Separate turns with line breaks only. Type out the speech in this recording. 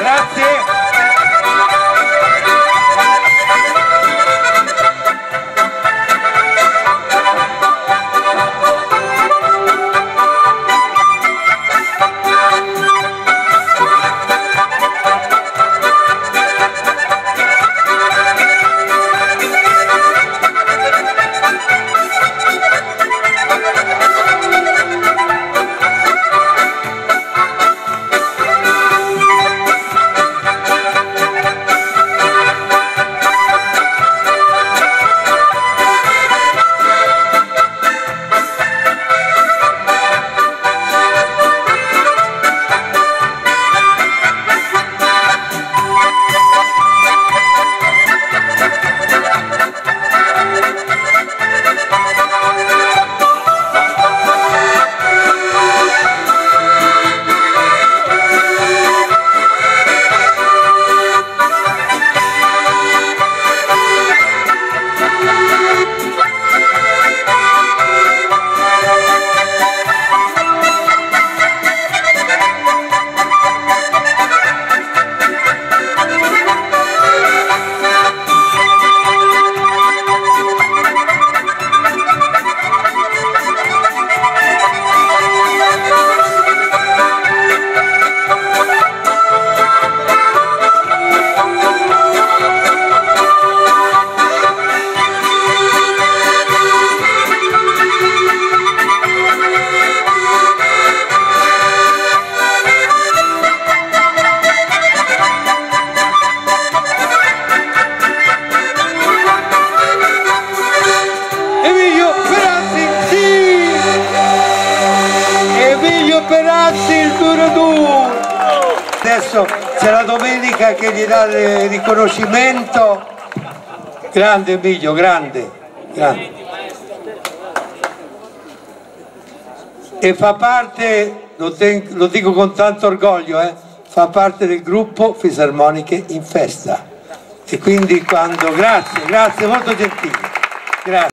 Grazie. Il duro duro. Adesso c'è la domenica che gli dà il riconoscimento. Grande Emilio, grande. E fa parte, lo dico con tanto orgoglio, fa parte del gruppo Fisarmoniche in Festa. E quindi grazie, molto gentili. Grazie.